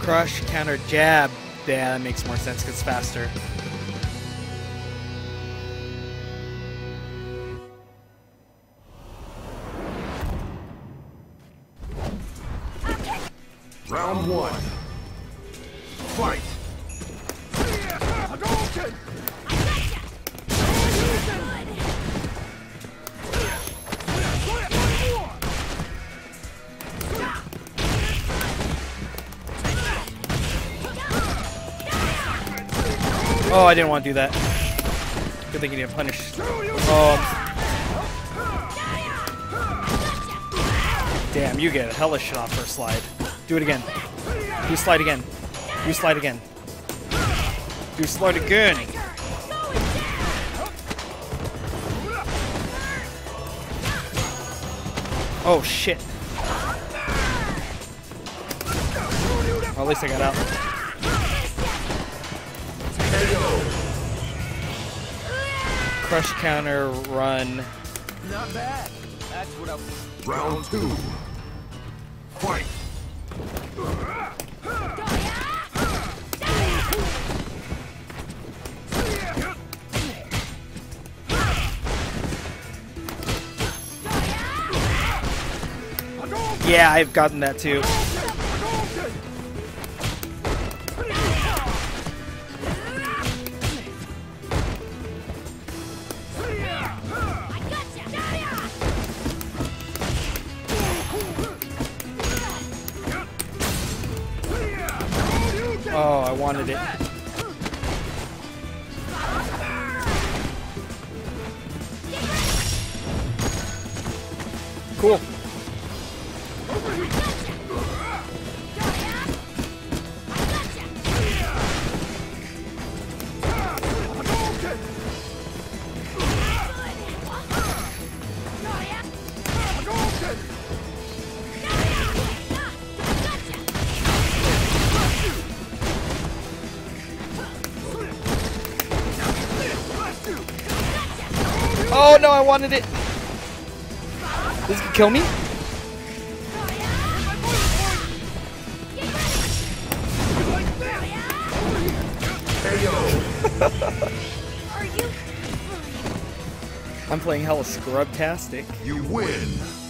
Crush, counter, jab. Yeah, that makes more sense because it's faster. Round one. Fight! Oh, I didn't want to do that. Good thing you didn't punish. Oh. Damn, you get a hella shit off first slide. Do it again. Do slide again. Do slide again. Do slide again. Oh shit. Well, at least I got out. Crush, counter, run. Not bad. That's what I... Round two. Fight! Yeah, I've gotten that too. Oh, I wanted it. Cool. Oh no, I wanted it. This could kill me? I'm playing hella scrub-tastic. You win!